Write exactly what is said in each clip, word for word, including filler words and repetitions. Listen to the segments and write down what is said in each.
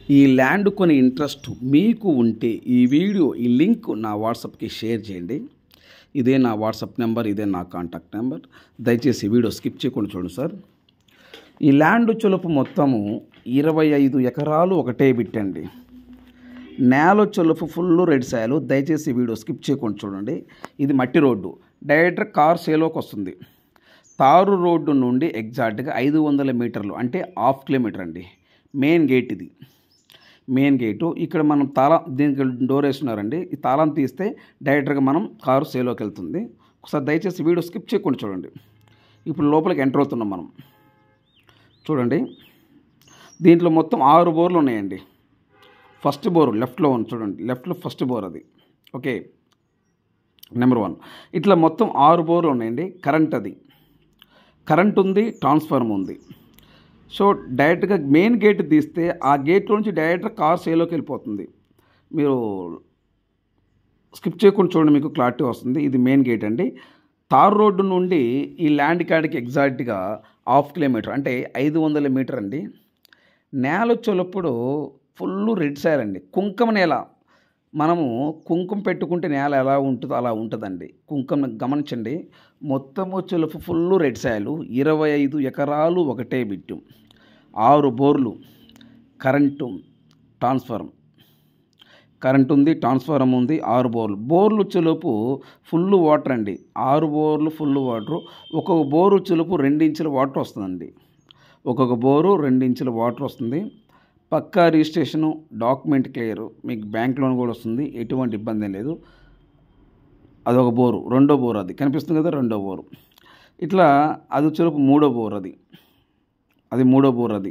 ఈ ల్యాండ్ కొని ఇంట్రెస్ట్ మీకు ఉంటే ఈ వీడియో ఈ లింక్ నా వాట్సాప్కి షేర్ చేయండి. ఇదే నా వాట్సాప్ నెంబర్, ఇదే నా కాంటాక్ట్ నెంబర్. దయచేసి వీడియో స్కిప్ చేయకుండా చూడండి సార్. ఈ ల్యాండ్ చొలుపు మొత్తము ఇరవై ఐదు ఎకరాలు ఒకటే బిట్టండి. నేల చొలుపు ఫుల్ రెడ్ సాయలు. దయచేసి వీడియో స్కిప్ చేయకుండా చూడండి. ఇది మట్టి రోడ్డు, డైరెక్ట్ కార్ సేలోకి వస్తుంది. తారు రోడ్డు నుండి ఎగ్జాక్ట్గా ఐదు వందల మీటర్లు అంటే హాఫ్ కిలోమీటర్ అండి. మెయిన్ గేట్ ఇది, మెయిన్ గేటు. ఇక్కడ మనం తాళం, దీనికి డోర్ వేస్తున్నారండి. ఈ తాళం తీస్తే డైరెక్ట్గా మనం కారు సేలోకి వెళ్తుంది. ఒకసారి దయచేసి వీడియో స్కిప్ చేయకుండా చూడండి. ఇప్పుడు లోపలికి ఎంటర్ అవుతున్నాం మనం. చూడండి, దీంట్లో మొత్తం ఆరు బోర్లు ఉన్నాయండి. ఫస్ట్ బోరు లెఫ్ట్లో ఉంది చూడండి, లెఫ్ట్లో ఫస్ట్ బోర్ అది. Okay, number one. ఇట్లా మొత్తం ఆరు బోర్లు ఉన్నాయండి. కరెంట్ అది, కరెంట్ ఉంది, ట్రాన్స్ఫార్మర్ ఉంది. సో డైరెక్ట్గా మెయిన్ గేట్ తీస్తే ఆ గేట్లో నుంచి డైరెక్ట్గా కార్ సేలోకి వెళ్ళిపోతుంది. మీరు స్కిప్ చేయకుండా చూడండి, మీకు క్లారిటీ వస్తుంది. ఇది మెయిన్ గేట్ అండి. తార్ రోడ్డు నుండి ఈ ల్యాండ్ కాడికి ఎగ్జాక్ట్గా హాఫ్ కిలోమీటర్ అంటే ఐదు వందల మీటర్ అండి. నేల వచ్చేటప్పుడు ఫుల్ రెడ్ సాయిల్ అండి, కుంకుమ నేల. మనము కుంకుమ పెట్టుకుంటే నేల ఎలా ఉంటుందో అలా ఉంటుందండి. కుంకుమ గమనించండి. మొత్తం వచ్చేలోపు ఫుల్ రెడ్ సాయిలు. ఇరవై ఐదు ఎకరాలు ఒకటే బిట్టు, ఆరు బోర్లు, కరెంటు, ట్రాన్స్ఫార్మర్, కరెంట్ ఉంది, ట్రాన్స్ఫార్మర్ ఉంది, ఆరు బోర్లు. బోర్లు వచ్చేలోపు ఫుల్ వాటర్ అండి. ఆరు బోర్లు ఫుల్ వాటరు. ఒక్కొక్క బోరు వచ్చేలోపు రెండు ఇంచుల వాటర్ వస్తుందండి. ఒక్కొక్క బోరు రెండు ఇంచుల వాటర్ వస్తుంది. పక్కా రిజిస్ట్రేషను, డాక్యుమెంట్ క్లియర్, మీకు బ్యాంక్ లోన్ కూడా వస్తుంది. ఎటువంటి ఇబ్బంది లేదు. అదొక బోరు. రెండో బోరు అది కనిపిస్తుంది కదా, రెండో బోరు. ఇట్లా అది వచ్చేలోపు మూడో బోరు అది అది మూడో బోరు అది.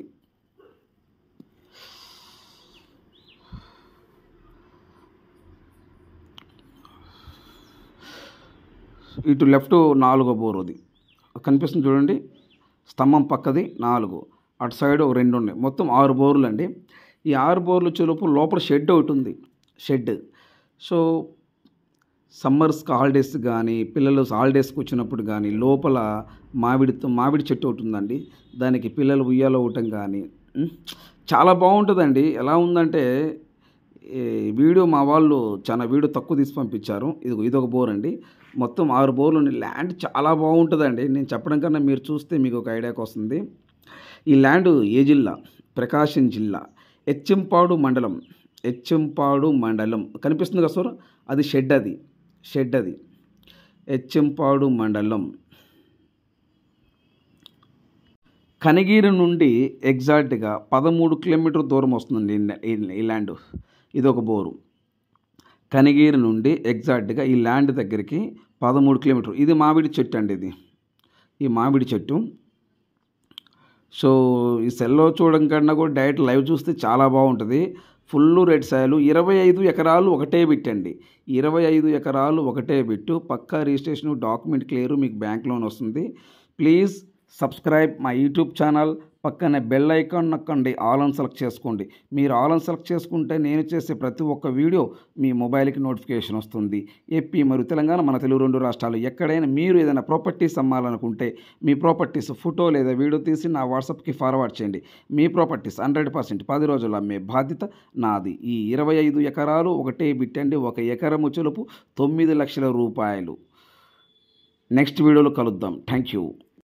ఇటు లెఫ్ట్ నాలుగో బోరు అది కనిపిస్తుంది చూడండి, స్తంభం పక్కది నాలుగు, అటు సైడ్ ఒక రెండు ఉన్నాయి. మొత్తం ఆరు బోర్లు అండి. ఈ ఆరు బోర్లు వచ్చేలోపు లోపల షెడ్ ఒకటి ఉంది, షెడ్. సో సమ్మర్స్కి హాలిడేస్ కానీ, పిల్లలు హాలిడేస్కి వచ్చినప్పుడు కానీ లోపల మామిడితో మామిడి చెట్టు ఒకటి ఉందండి. దానికి పిల్లలు ఉయ్యాలో ఉండటం కానీ చాలా బాగుంటుందండి. ఎలా ఉందంటే వీడియో మా వాళ్ళు చాలా వీడియో తక్కువ తీసి పంపించారు. ఇది ఇదొక బోర్ అండి. మొత్తం ఆరు బోర్లు ఉన్నాయి. ల్యాండ్ చాలా బాగుంటుందండి. నేను చెప్పడం కన్నా మీరు చూస్తే మీకు ఒక ఐడియాకి వస్తుంది. ఈ ల్యాండ్ ఏ జిల్లా? ప్రకాశం జిల్లా, ఎచ్చంపాడు మండలం. ఎచ్చంపాడు మండలం కనిపిస్తుంది కదా సార్, అది షెడ్, అది షెడ్ అది ఎచ్చంపాడు మండలం. కనిగిరి నుండి ఎగ్జాక్ట్గా పదమూడు కిలోమీటర్ దూరం వస్తుందండి ఈ ల్యాండ్. ఇది ఒక బోరు. కనిగిరి నుండి ఎగ్జాక్ట్గా ఈ ల్యాండ్ దగ్గరికి పదమూడు కిలోమీటర్. ఇది మామిడి చెట్టు అండి, ఇది ఈ మామిడి చెట్టు. సో ఈ సెల్లో చూడడం కన్నా కూడా డైరెక్ట్ లైవ్ చూస్తే చాలా బాగుంటుంది. ఫుల్ రెడ్ సాయిలు. ఇరవై ఐదు ఎకరాలు ఒకటే బిట్టండి. ఇరవై ఐదు ఎకరాలు ఒకటే బిట్టు. పక్కా రిజిస్ట్రేషన్, డాక్యుమెంట్ క్లియర్, మీకు బ్యాంక్ లోన్ వస్తుంది. Please subscribe my YouTube channel. పక్కనే బెల్ ఐకాన్ నొక్కండి, ఆల్ ఆన్ సెలెక్ట్ చేసుకోండి. మీరు ఆల్ ఆన్ సెలెక్ట్ చేసుకుంటే నేను చేసే ప్రతి ఒక్క వీడియో మీ మొబైల్కి నోటిఫికేషన్ వస్తుంది. ఏపీ మరియు తెలంగాణ, మన తెలుగు రెండు రాష్ట్రాలు ఎక్కడైనా మీరు ఏదైనా ప్రాపర్టీస్ అమ్మాలనుకుంటే మీ ప్రాపర్టీస్ ఫోటో లేదా వీడియో తీసి నా వాట్సాప్కి ఫార్వర్డ్ చేయండి. మీ ప్రాపర్టీస్ హండ్రెడ్ పర్సెంట్ పది రోజులు అమ్మే బాధ్యత నాది. ఈ ఇరవై ఐదు ఎకరాలు ఒకటే బిట్టండి. ఒక ఎకరం వచ్చేలోపు తొమ్మిది లక్షల రూపాయలు. నెక్స్ట్ వీడియోలో కలుద్దాం. Thank you.